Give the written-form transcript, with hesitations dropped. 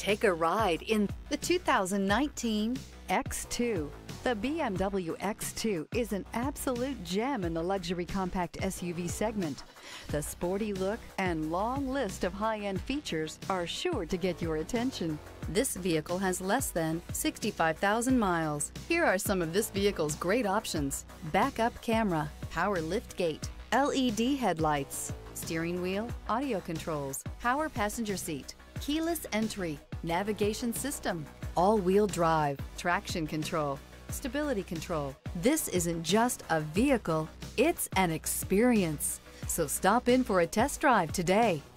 Take a ride in the 2019 X2. The BMW X2 is an absolute gem in the luxury compact SUV segment. The sporty look and long list of high-end features are sure to get your attention. This vehicle has less than 65,000 miles. Here are some of this vehicle's great options: backup camera, power liftgate, LED headlights, steering wheel audio controls, power passenger seat, keyless entry, navigation system, all-wheel drive, traction control, stability control. This isn't just a vehicle, it's an experience. So stop in for a test drive today.